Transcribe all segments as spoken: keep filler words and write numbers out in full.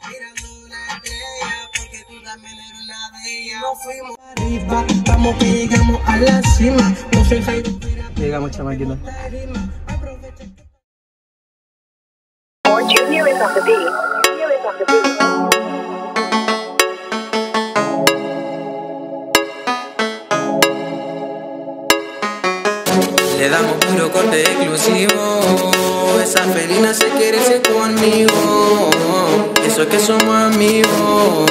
mirando una estrella, porque tú también eres una de ellas. Nos fuimos arriba, vamos que llegamos a la cima. No soy Jairo, llegamos, chamaquito. Junior is on the beat. Junior is on the beat. Le damos puro corte exclusivo. Esa felina se quiere ser conmigo. Eso es que somos amigos.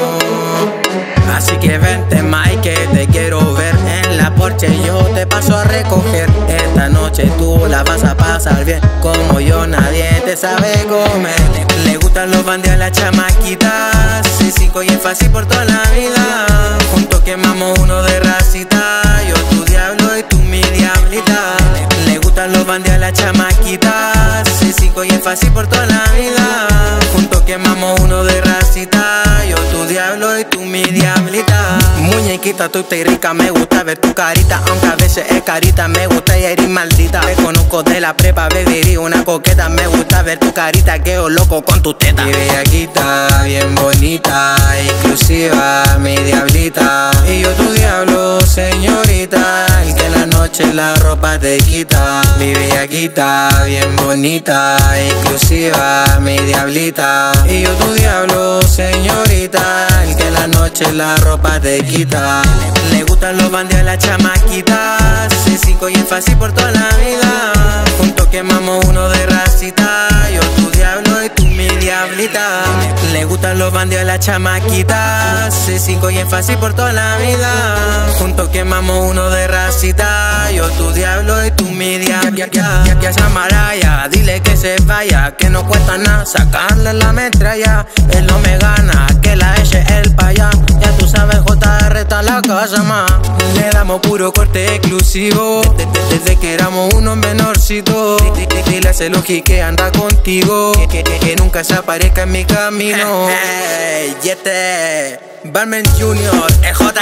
Así que vente, Mike, que te quiero ver en la Porsche. Yo te paso a recoger. Esta noche tú la vas a pasar bien. Como yo nadie te sabe comer. Le gustan los bandidos a las chamaquitas. C cinco y es fácil por toda la vida. Juntos quemamos uno de racita. Yo tu diablo y tú mi diablita. Le gustan los bandidos a las chamaquitas. C cinco y es fácil por toda la vida. Juntos quemamos uno de racita. Yo tu diablo y tú mi diablita. Muñequita, tú estás rica, me gusta ver tu carita. Aunque a veces es carita, me gusta y eres maldita. Te conozco de la prepa, bebería una coqueta. Me gusta ver tu carita, quedo loco con tu teta. Mi bellaquita, bien bonita, exclusiva, mi diablita. Y yo tu diablo, señorita, el que en la noche la ropa te quita. Mi bellaquita, bien bonita, exclusiva, mi diablita. Y yo tu diablo, señorita, el que en la noche la ropa te quita. Le gustan los bandidos a las chamaquitas. C cinco y es fácil por toda la vida. Juntos quemamos uno de racita. Yo tu diablo y tú mi diablita. Le gustan los bandidos a las chamaquitas. C cinco y es fácil por toda la vida. Juntos quemamos uno de racita. Yo tu diablo y tú mi diablita. Ya que a Samaraya, dile que se vaya, que no cuesta nada sacarle la metralla. Él no me gana, que la eche él pa' allá. Ya tú sabes, J R está la casa más. Le damos puro corte exclusivo. Desde que éramos unos menorcitos. Dile a ese Loki que anda contigo, que, que, que nunca se aparezca en mi camino. Hey, y este Barman Junior, E J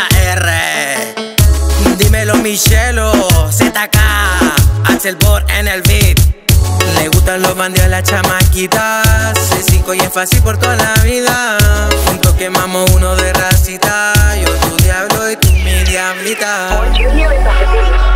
R. Dímelo Michelo, Z K, Axel Bor en el beat. Le gustan los bandidos a las chamaquitas. C cinco y es fácil por toda la vida. Juntos quemamos uno de racita. Yo tu diablo y tú mi diablita. Junior is on the beat.